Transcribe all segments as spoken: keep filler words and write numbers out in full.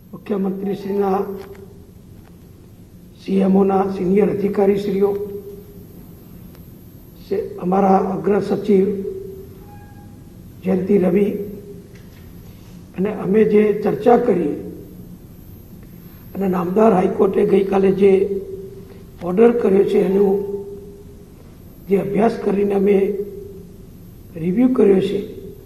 મુખ્યમંત્રીશ્રીના સીએમઓના સિનિયર અધિકારીશ્રીઓ, અમારા અગ્ર સચિવ જયંતિ રવિ અને અમે જે ચર્ચા કરી અને નામદાર હાઈકોર્ટે ગઈકાલે જે ઓર્ડર કર્યો છે એનું જે અભ્યાસ કરીને અમે રિવ્યૂ કર્યો છે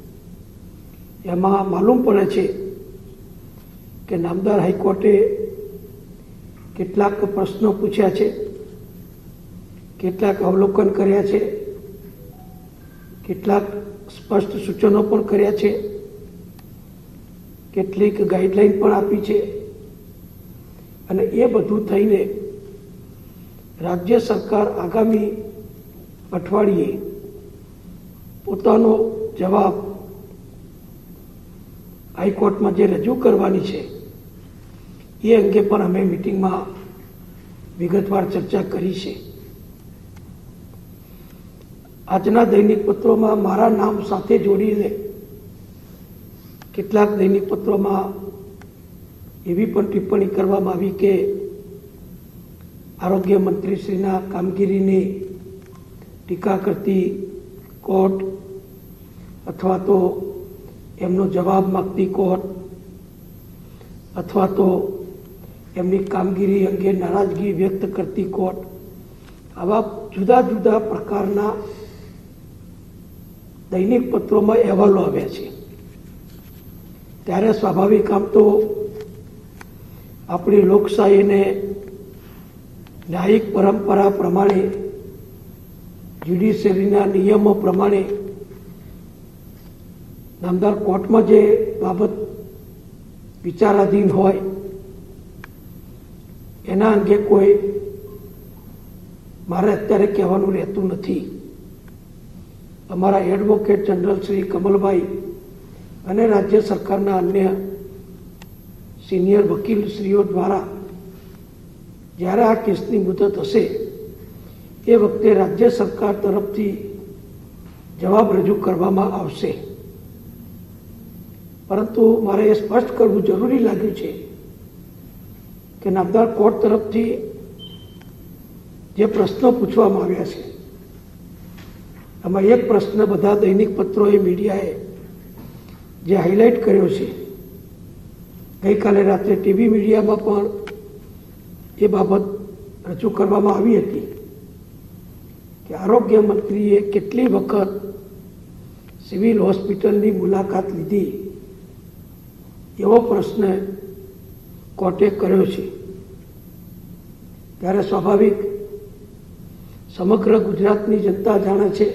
એમાં માલુમ પડે છે કે નામદાર હાઈકોર્ટે કેટલાક પ્રશ્નો પૂછ્યા છે, કેટલાક અવલોકન કર્યા છે, કેટલાક સ્પષ્ટ સૂચનો પણ કર્યા છે, કેટલીક ગાઈડલાઈન પણ આપી છે અને એ બધું થઈને રાજ્ય સરકાર આગામી અઠવાડિયે પોતાનો જવાબ હાઈકોર્ટમાં જે રજૂ કરવાની છે એ અંગે પણ અમે મિટિંગમાં વિગતવાર ચર્ચા કરી છે. આજના દૈનિક પત્રોમાં મારા નામ સાથે જોડીને કેટલાક દૈનિક પત્રોમાં એવી પણ ટિપ્પણી કરવામાં આવી કે આરોગ્ય મંત્રીશ્રીના કામગીરીની ટીકા કરતી કોર્ટ અથવા તો એમનો જવાબ માગતી કોર્ટ અથવા તો એમની કામગીરી અંગે નારાજગી વ્યક્ત કરતી કોર્ટ, આવા જુદા જુદા પ્રકારના દૈનિક પત્રોમાં અહેવાલો આવ્યા છે. ત્યારે સ્વાભાવિક આમ તો આપણી લોકશાહીને ન્યાયિક પરંપરા પ્રમાણે, જ્યુડિશિયરીના નિયમો પ્રમાણે નામદાર કોર્ટમાં જે બાબત વિચારાધીન હોય એના અંગે કોઈ મારે અત્યારે કહેવાનું રહેતું નથી. અમારા એડવોકેટ જનરલ શ્રી કમલભાઈ અને રાજ્ય સરકારના અન્ય સિનિયર વકીલશ્રીઓ દ્વારા જ્યારે આ કેસની મુદત હશે એ વખતે રાજ્ય સરકાર તરફથી જવાબ રજૂ કરવામાં આવશે. પરંતુ મારે એ સ્પષ્ટ કરવું જરૂરી લાગ્યું છે કે નામદાર કોર્ટ તરફથી જે પ્રશ્નો પૂછવામાં આવ્યા છે આમાં એક પ્રશ્ન બધા દૈનિક પત્રોએ, મીડિયાએ જે હાઇલાઇટ કર્યો છે, ગઈકાલે રાત્રે ટીવી મીડિયામાં પણ એ બાબત રજૂ કરવામાં આવી હતી કે આરોગ્ય મંત્રીએ કેટલી વખત સિવિલ હોસ્પિટલની મુલાકાત લીધી એવો પ્રશ્ન કોર્ટે કર્યો છે. ત્યારે સ્વાભાવિક સમગ્ર ગુજરાતની જનતા જાણે છે,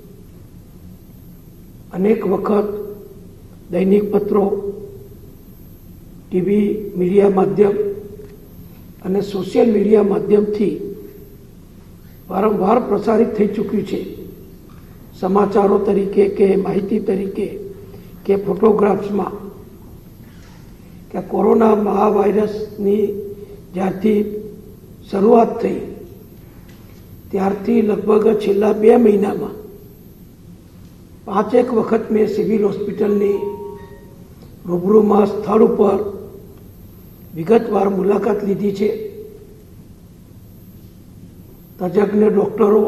અનેક વખત દૈનિક પત્રો, ટીવી મીડિયા માધ્યમ અને સોશિયલ મીડિયા માધ્યમથી વારંવાર પ્રસારિત થઈ ચૂક્યું છે, સમાચારો તરીકે કે માહિતી તરીકે કે ફોટોગ્રાફ્સમાં, કે કોરોના મહાવાયરસની જ્યારથી શરૂઆત થઈ ત્યારથી લગભગ છેલ્લા બે મહિનામાં પાંચેક વખત મેં સિવિલ હોસ્પિટલની રૂબરૂમાં સ્થળ ઉપર વિગતવાર મુલાકાત લીધી છે. તજજ્ઞ ડૉક્ટરો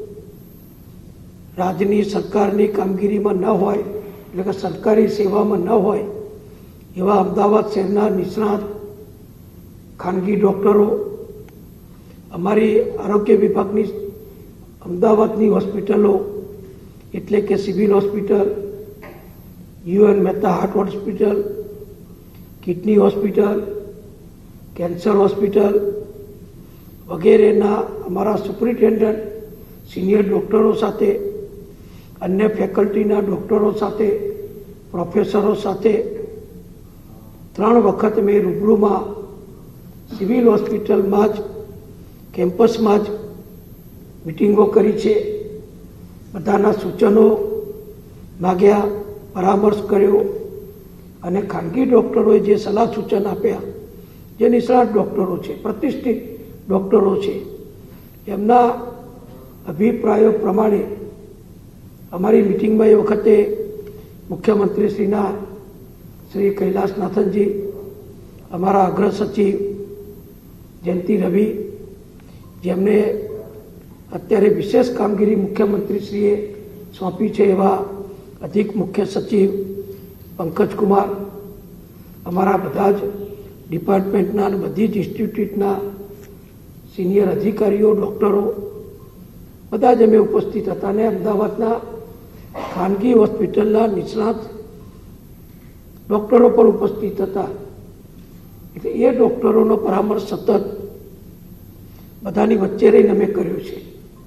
રાજ્યની સરકારની કામગીરીમાં ન હોય, એટલે કે સરકારી સેવામાં ન હોય એવા અમદાવાદ શહેરના નિષ્ણાત ખાનગી ડૉક્ટરો, અમારી આરોગ્ય વિભાગની અમદાવાદની હોસ્પિટલો એટલે કે civil hospital, UN Mehta heart hospital, kidney hospital, cancer hospital વગેરેના અમારા સુપ્રિન્ટેન્ડન્ટ સિનિયર ડૉક્ટરો સાથે, અન્ય ફેકલ્ટીના ડૉક્ટરો સાથે, પ્રોફેસરો સાથે ત્રણ વખત મેં રૂબરૂમાં સિવિલ હોસ્પિટલમાં જ, કેમ્પસમાં જ મિટિંગો કરી છે. બધાના સૂચનો માગ્યા, પરામર્શ કર્યો અને ખાનગી ડૉક્ટરોએ જે સલાહ સૂચન આપ્યા, જે નિષ્ણાત ડૉક્ટરો છે, પ્રતિષ્ઠિત ડૉક્ટરો છે, એમના અભિપ્રાયો પ્રમાણે અમારી મિટિંગમાં એ વખતે મુખ્યમંત્રીશ્રીના શ્રી કૈલાસનાથનજી, અમારા અગ્ર સચિવ જયંતિ રવિ, જેમને અત્યારે વિશેષ કામગીરી મુખ્યમંત્રીશ્રીએ સોંપી છે એવા અધિક મુખ્ય સચિવ પંકજકુમાર, અમારા બધા જ ડિપાર્ટમેન્ટના અને બધી જ ઇન્સ્ટિટ્યૂટના સિનિયર અધિકારીઓ, ડૉક્ટરો બધા જ અમે ઉપસ્થિત હતા અને અમદાવાદના ખાનગી હોસ્પિટલના નિષ્ણાત ડૉક્ટરો પણ ઉપસ્થિત હતા. એટલે એ ડૉક્ટરોનો પરામર્શ સતત બધાની વચ્ચે રહીને અમે કર્યો છે.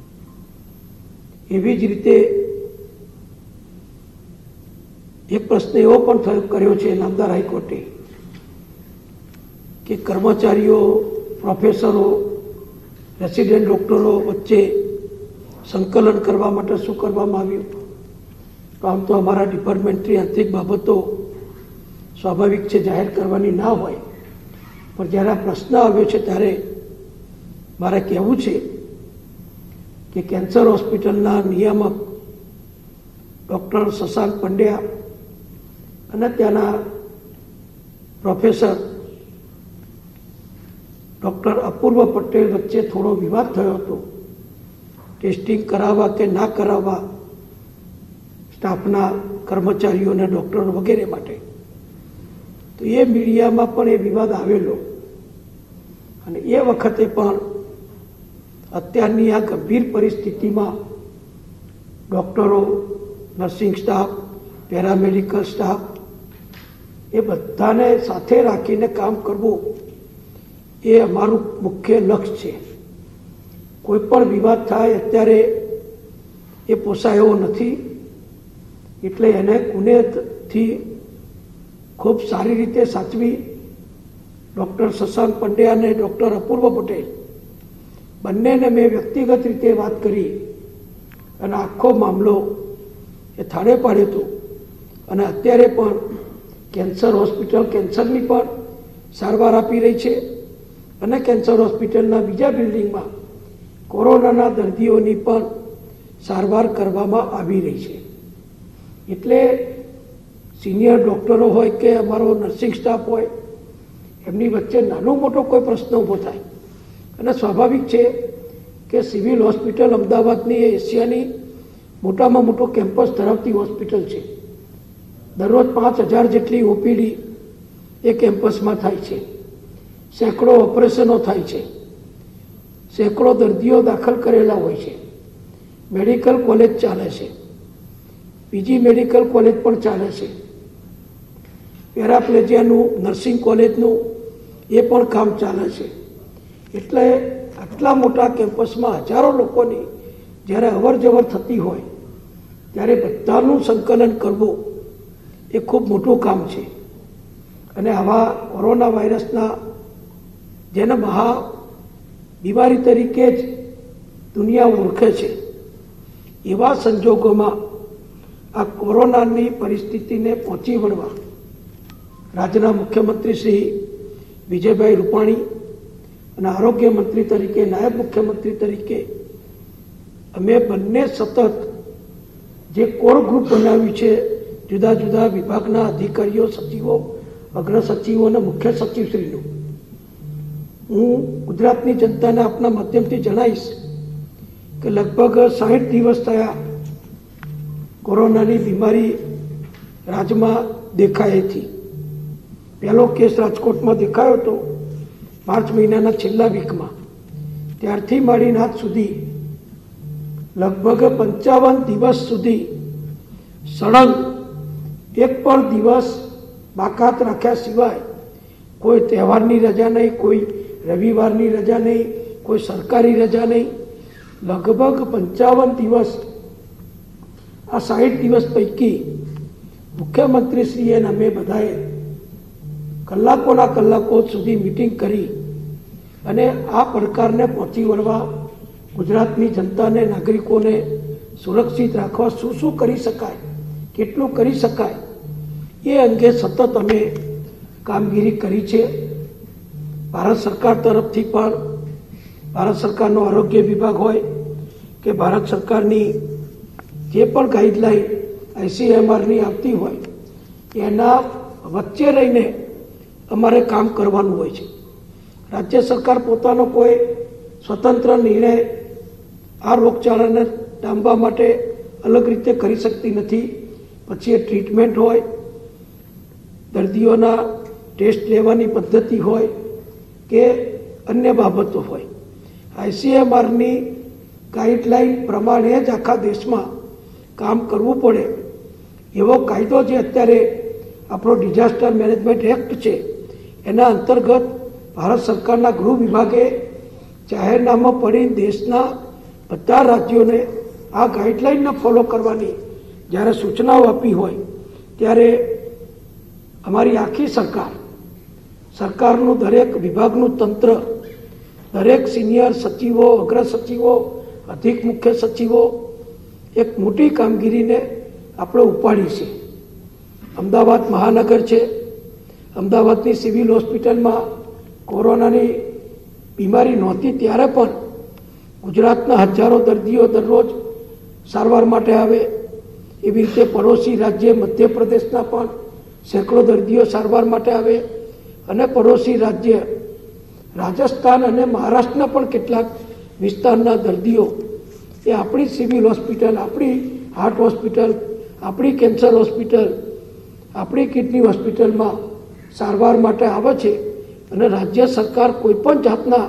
એવી જ રીતે એક પ્રશ્ન એવો પણ થયો કર્યો છે નામદાર હાઈકોર્ટે કે કર્મચારીઓ, પ્રોફેસરો, રેસિડેન્ટ ડૉક્ટરો વચ્ચે સંકલન કરવા માટે શું કરવામાં આવ્યું? તો આમ તો અમારા ડિપાર્ટમેન્ટની આંતરિક બાબતો સ્વાભાવિક છે, જાહેર કરવાની ના હોય, પણ જ્યારે આ પ્રશ્ન આવ્યો છે ત્યારે મારે કહેવું છે કે કેન્સર હોસ્પિટલના નિયામક ડૉક્ટર શશાંક પંડ્યા અને ત્યાંના પ્રોફેસર ડૉક્ટર અપૂર્વ પટેલ વચ્ચે થોડો વિવાદ થયો હતો, ટેસ્ટિંગ કરાવવા કે ના કરાવવા સ્ટાફના કર્મચારીઓ અને ડૉક્ટરો વગેરે માટે. તો એ મીડિયામાં પણ એ વિવાદ આવેલો અને એ વખતે પણ અત્યારની આ ગંભીર પરિસ્થિતિમાં ડૉક્ટરો, નર્સિંગ સ્ટાફ, પેરામેડિકલ સ્ટાફ એ બધાને સાથે રાખીને કામ કરવું એ અમારું મુખ્ય લક્ષ્ય છે. કોઈ પણ વિવાદ થાય અત્યારે એ પોસાય એવો નથી, એટલે એને કુનેથી ખૂબ સારી રીતે સાચવી ડૉક્ટર શશાંક પંડ્યા અને ડૉક્ટર અપૂર્વ પટેલ બંનેને મેં વ્યક્તિગત રીતે વાત કરી અને આખો મામલો એ થાળે પાડ્યો હતો. અને અત્યારે પણ કેન્સર હોસ્પિટલ કેન્સરની પણ સારવાર આપી રહી છે અને કેન્સર હોસ્પિટલના બીજા બિલ્ડિંગમાં કોરોનાના દર્દીઓની પણ સારવાર કરવામાં આવી રહી છે. એટલે સિનિયર ડૉક્ટરો હોય કે અમારો નર્સિંગ સ્ટાફ હોય, એમની વચ્ચે નાનો મોટો કોઈ પ્રશ્ન ઊભો થાય અને સ્વાભાવિક છે કે સિવિલ હોસ્પિટલ અમદાવાદની એ એશિયાની મોટામાં મોટો કેમ્પસ ધરાવતી હોસ્પિટલ છે. દરરોજ પાંચ હજાર જેટલી ઓપીડી એ કેમ્પસમાં થાય છે, સેંકડો ઓપરેશનો થાય છે, સેંકડો દર્દીઓ દાખલ કરેલા હોય છે, મેડિકલ કોલેજ ચાલે છે, બીજી મેડિકલ કોલેજ પણ ચાલે છે, પેરાપ્લેજિયાનું નર્સિંગ કોલેજનું એ પણ કામ ચાલે છે. એટલે આટલા મોટા કેમ્પસમાં હજારો લોકોની જ્યારે અવર જવર થતી હોય ત્યારે બધાનું સંકલન કરવું એ ખૂબ મોટું કામ છે. અને આવા કોરોના વાયરસના જેને મહા બીમારી તરીકે જ દુનિયા ઓળખે છે, એવા સંજોગોમાં આ કોરોનાની પરિસ્થિતિને પહોંચી વળવા રાજ્યના મુખ્યમંત્રી શ્રી વિજયભાઈ રૂપાણી અને આરોગ્ય મંત્રી તરીકે, નાયબ મુખ્યમંત્રી તરીકે અમે બંને સતત જે કોર ગ્રુપ બનાવ્યું છે, જુદા જુદા વિભાગના અધિકારીઓ, સચિવો, અગ્ર સચિવો અને મુખ્ય સચિવશ્રીનું, હું ગુજરાતની જનતાને આપના માધ્યમથી જણાવીશ કે લગભગ સાહીઠ દિવસ થયા કોરોનાની બીમારી રાજ્યમાં દેખાયેથી. પહેલો કેસ રાજકોટમાં દેખાયો હતો માર્ચ મહિનાના છેલ્લા વીકમાં. ત્યારથી માંડીને આજ સુધી લગભગ પંચાવન દિવસ સુધી સળંગ એક પણ દિવસ બાકાત રાખ્યા સિવાય કોઈ તહેવારની રજા નહીં, કોઈ રવિવારની રજા નહીં, કોઈ સરકારી રજા નહીં, લગભગ પંચાવન દિવસ આ સાહીઠ દિવસ પૈકી મુખ્યમંત્રીશ્રીએ અને અમે બધાએ કલાકોના કલાકો સુધી મિટિંગ કરી અને આ પડકારને પહોંચી વળવા, ગુજરાતની જનતાને, નાગરિકોને સુરક્ષિત રાખવા શું શું કરી શકાય, કેટલું કરી શકાય એ અંગે સતત અમે કામગીરી કરી છે. ભારત સરકાર તરફથી પણ, ભારત સરકારનો આરોગ્ય વિભાગ હોય કે ભારત સરકારની જે પણ ગાઈડલાઈન આઈસીએમઆરની આવતી હોય એના વચ્ચે રહીને અમારે કામ કરવાનું હોય છે। રાજ્ય સરકાર પોતાનો કોઈ સ્વતંત્ર નિર્ણય આ રોગચાળાને ડામવા માટે અલગ રીતે કરી શકતી નથી। પછી એ ટ્રીટમેન્ટ હોય, દર્દીઓના ટેસ્ટ લેવાની પદ્ધતિ હોય કે અન્ય બાબતો હોય, આઈસીએમઆરની ગાઈડલાઈન પ્રમાણે જ આખા દેશમાં કામ કરવું પડે એવો કાયદો જે અત્યારે આપણો ડિઝાસ્ટર મેનેજમેન્ટ એક્ટ છે એના અંતર્ગત ભારત સરકારના ગૃહ વિભાગે જાહેરનામું પડી દેશના બધા રાજ્યોને આ ગાઈડલાઈનને ફોલો કરવાની જ્યારે સૂચનાઓ આપી હોય ત્યારે અમારી આખી સરકાર સરકારનું દરેક વિભાગનું તંત્ર, દરેક સિનિયર સચિવો, અગ્ર સચિવો, અધિક મુખ્ય સચિવો એક મોટી કામગીરીને આપણે ઉપાડી છે। અમદાવાદ મહાનગર છે, અમદાવાદની સિવિલ હોસ્પિટલમાં કોરોનાની બીમારી નહોતી ત્યારે પણ ગુજરાતના હજારો દર્દીઓ દરરોજ સારવાર માટે આવે। એવી રીતે પડોશી રાજ્ય મધ્યપ્રદેશના પણ સેંકડો દર્દીઓ સારવાર માટે આવે અને પડોશી રાજ્ય રાજસ્થાન અને મહારાષ્ટ્રના પણ કેટલાક વિસ્તારના દર્દીઓ એ આપણી સિવિલ હોસ્પિટલ, આપણી હાર્ટ હોસ્પિટલ, આપણી કેન્સર હોસ્પિટલ, આપણી કિડની હોસ્પિટલમાં સારવાર માટે આવે છે અને રાજ્ય સરકાર કોઈપણ જાતના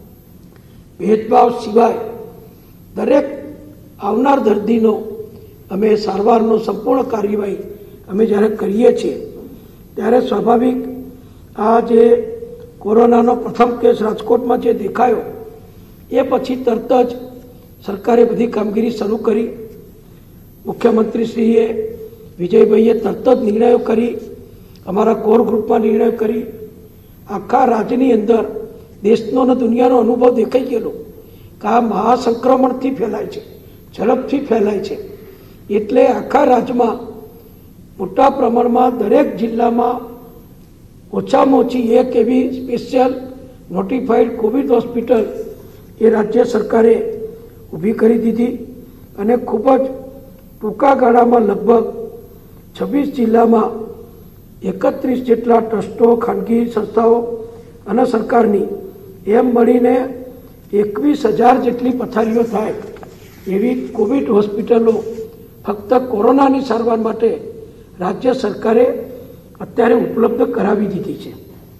ભેદભાવ સિવાય દરેક આવનાર દર્દીનો અમે સારવારનો સંપૂર્ણ કાર્યવાહી અમે જ્યારે કરીએ છીએ ત્યારે સ્વાભાવિક આ જે કોરોનાનો પ્રથમ કેસ રાજકોટમાં જે દેખાયો એ પછી તરત જ સરકારે બધી કામગીરી શરૂ કરી। મુખ્યમંત્રીશ્રીએ વિજયભાઈએ તરત જ નિર્ણયો કરી, અમારા કોર ગ્રુપમાં નિર્ણયો કરી। આખા રાજ્યની અંદર દેશનો અને દુનિયાનો અનુભવ દેખાઈ ગયેલો કે આ મહાસંક્રમણથી ફેલાય છે, ઝડપથી ફેલાય છે, એટલે આખા રાજ્યમાં મોટા પ્રમાણમાં દરેક જિલ્લામાં ઓછામાં ઓછી એક એવી સ્પેશિયલ નોટિફાઈડ કોવિડ હોસ્પિટલ એ રાજ્ય સરકારે ઊભી કરી દીધી અને ખૂબ જ ટૂંકા ગાળામાં લગભગ છવ્વીસ જિલ્લામાં એકત્રીસ જેટલા ટ્રસ્ટો, ખાનગી સંસ્થાઓ અને સરકારની એમ મળીને એકવીસ હજાર જેટલી પથારીઓ થાય એવી કોવિડ હોસ્પિટલો ફક્ત કોરોનાની સારવાર માટે રાજ્ય સરકારે અત્યારે ઉપલબ્ધ કરાવી દીધી છે।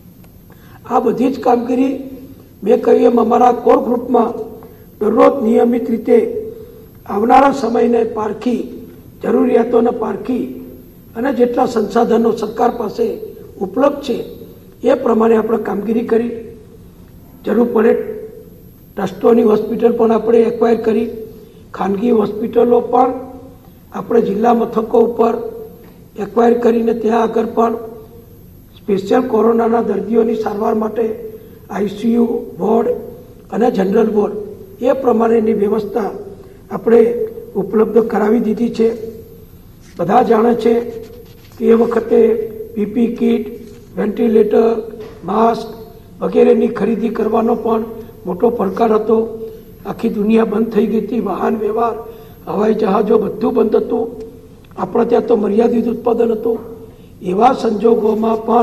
આ બધી જ કામગીરી મેં કહ્યું એમ અમારા કોર ગ્રુપમાં દરરોજ નિયમિત રીતે આવનારા સમયને પારખી, જરૂરિયાતોને પારખી અને જેટલા સંસાધનો સરકાર પાસે ઉપલબ્ધ છે એ પ્રમાણે આપણે કામગીરી કરી। જરૂર પડે ટ્રસ્ટોની હોસ્પિટલ પણ આપણે એક્વાયર કરી, ખાનગી હોસ્પિટલો પણ આપણે જિલ્લા મથકો ઉપર એક્વાયર કરીને ત્યાં આગળ પણ સ્પેશિયલ કોરોનાના દર્દીઓની સારવાર માટે આઈસીયુ વોર્ડ અને જનરલ વોર્ડ એ પ્રમાણેની વ્યવસ્થા આપણે ઉપલબ્ધ કરાવી દીધી છે। બધા જાણે છે કે એ વખતે પીપી કીટ, વેન્ટિલેટર, માસ્ક વગેરેની ખરીદી કરવાનો પણ મોટો પડકાર હતો। આખી દુનિયા બંધ થઈ ગઈ હતી, વાહન વ્યવહાર, હવાઈ જહાજો બધું બંધ હતું, આપણે ત્યાં તો મર્યાદિત ઉત્પાદન હતું। એવા સંજોગોમાં પણ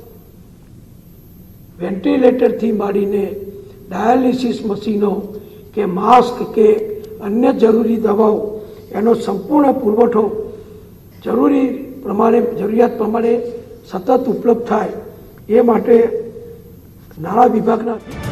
વેન્ટિલેટરથી માંડીને ડાયાલિસિસ મશીનો કે માસ્ક કે અન્ય જરૂરી દવાઓ એનો સંપૂર્ણ પુરવઠો જરૂરી પ્રમાણે જરૂરિયાત પ્રમાણે સતત ઉપલબ્ધ થાય એ માટે નાણાં વિભાગના